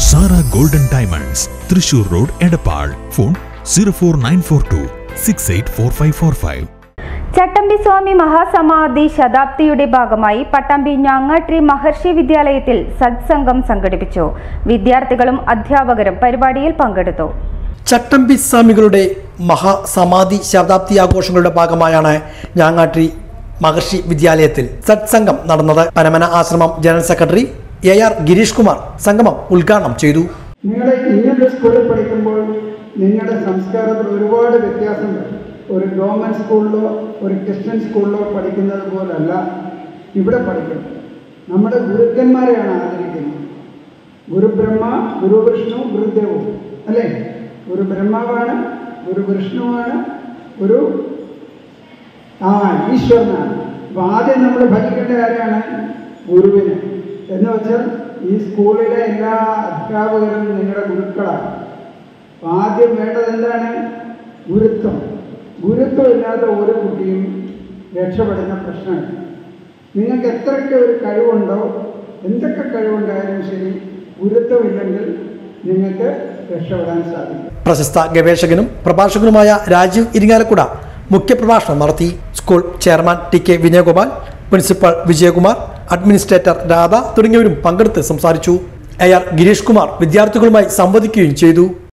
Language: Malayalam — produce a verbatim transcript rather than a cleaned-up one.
Sara golden diamonds, Thrissur road, Edappal. Phone zero four nine four two six eight four five four five. Chattampi Swami മഹാസമാധി ശതാബ്ദിയുടെ ഭാഗമായി പട്ടാമ്പി ഞാങ്ങാട്രി മഹർഷി വിദ്യാലയത്തിൽ സത്സംഗം സംഘടിപ്പിച്ചു. വിദ്യാർത്ഥികളും അധ്യാപകരും പരിപാടിയിൽ പങ്കെടുത്തു. ചട്ടമ്പി സ്വാമികളുടെ മഹാസമാധി ശതാബ്ദി ആഘോഷങ്ങളുടെ ഭാഗമായാണ് ഞാങ്ങാട്രി മഹർഷി വിദ്യാലയത്തിൽ സത്സംഗം നടന്നത്. Panamana Ashram general secretary A R Girish Kumar സംഗമം ഉദ്ഘാടനം ചെയ്തു. നിങ്ങൾ ഇങ്ങനത്തെ സ്കൂളിൽ പഠിക്കുമ്പോൾ നിങ്ങളുടെ സംസ്കാരത്തിൽ ഒരുപാട് വ്യത്യാസമുണ്ട്. ഒരു ഗവൺമെൻറ് സ്കൂളിലോ ഒരു ക്രിസ്ത്യൻ സ്കൂളിലോ പഠിക്കുന്നത് പോലല്ല ഇവിടെ പഠിക്കുന്നത്. നമ്മുടെ ഗുരുക്കന്മാരെയാണ് ആദരിക്കുന്നത്. ഗുരുബ്രഹ്മ, ഗുരു വിഷ്ണു, ഗുരുദേവും അല്ലേ? ഒരു ബ്രഹ്മാവാണ്, ഒരു വിഷ്ണുവാണ്, ഒരു ആ ഈശ്വരനാണ്. അപ്പോൾ ആദ്യം നമ്മൾ ഭജിക്കേണ്ട ആരെയാണ്? ഗുരുവിനെ. എന്ന് വെച്ചാൽ ഈ സ്കൂളിലെ എല്ലാ അധ്യാപകരും നിങ്ങളുടെ ഗുരുക്കളാണ്. അപ്പോൾ ആദ്യം വേണ്ടത് എന്താണ്? ഗുരുത്വം. ഗുരുത്വം ഇല്ലാത്ത ഒരു കുട്ടിയും രക്ഷപ്പെടുന്ന പ്രശ്നമില്ല. നിങ്ങൾക്ക് എത്രയൊക്കെ ഒരു കഴിവുണ്ടോ, എന്തൊക്കെ കഴിവുണ്ടായാലും ശരി, ഗുരുത്വം ഇല്ലെങ്കിൽ നിങ്ങൾക്ക് രക്ഷപ്പെടാൻ സാധിക്കും. പ്രശസ്ത ഗവേഷകനും പ്രഭാഷകനുമായ രാജീവ് ഇരിങ്ങാലക്കുട മുഖ്യപ്രഭാഷണം നടത്തി. School chairman T K Vinayagopal, principal Vijayakumar, administrator Radha തുടങ്ങിയവരും പങ്കെടുത്ത് സംസാരിച്ചു. എ ആർ ഗിരീഷ് കുമാർ വിദ്യാർത്ഥികളുമായി സംവദിക്കുകയും ചെയ്തു.